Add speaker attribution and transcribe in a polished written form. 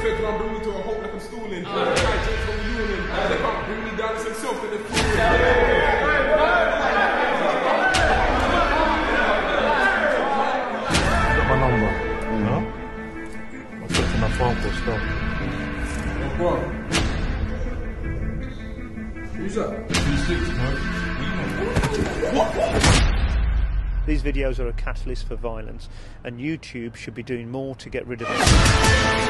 Speaker 1: swear to God, bring me to a halt like I'm stooling. I can't change from union. They can't bring me down to some self in the food.
Speaker 2: My number, you know? I'm taking my phone call still.
Speaker 1: What? Who's that?
Speaker 2: 26, man.
Speaker 3: These videos are a catalyst for violence, and YouTube should be doing more to get rid of them.